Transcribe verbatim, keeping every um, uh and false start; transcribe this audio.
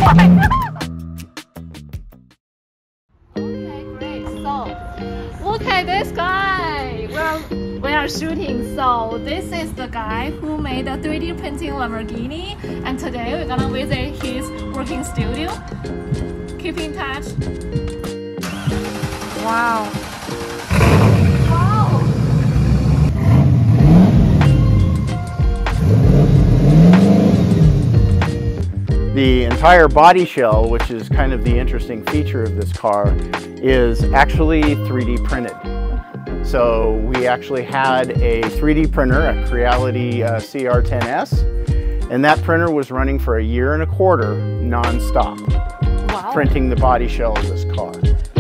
Okay, great. So, look at this guy. We're, we are shooting. So, this is the guy who made a three D printing Lamborghini. And today we're gonna visit his working studio. Keep in touch. Wow. Wow. The entire body shell, which is kind of the interesting feature of this car, is actually three D printed. So we actually had a three D printer, a Creality uh, C R ten S, and that printer was running for a year and a quarter non-stop, Wow. printing the body shell of this car.